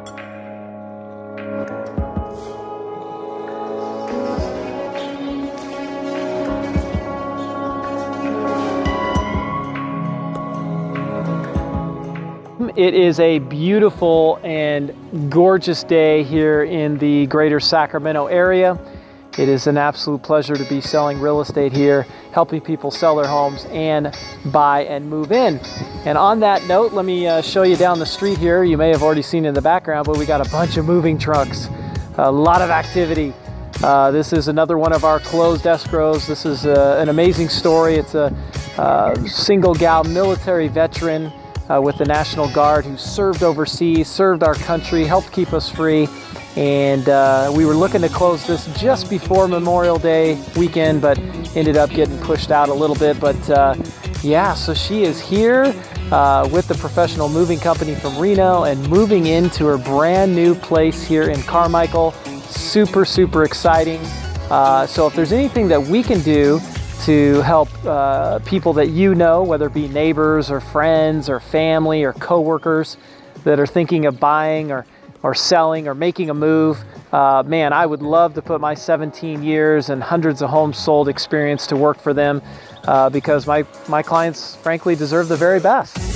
It is a beautiful and gorgeous day here in the greater Sacramento area. It is an absolute pleasure to be selling real estate here, helping people sell their homes and buy and move in. And on that note, let me show you down the street here. You may have already seen in the background, but we got a bunch of moving trucks, a lot of activity. This is another one of our closed escrows. This is an amazing story. It's a single gal military veteran with the National Guard who served overseas, served our country, helped keep us free. And we were looking to close this just before Memorial Day weekend, but ended up getting pushed out a little bit. But yeah, so she is here with the professional moving company from Reno and moving into her brand new place here in Carmichael. Super, super exciting. So if there's anything that we can do to help people that you know, whether it be neighbors or friends or family or coworkers that are thinking of buying or selling or making a move, man, I would love to put my 17 years and hundreds of homes sold experience to work for them because my clients frankly deserve the very best.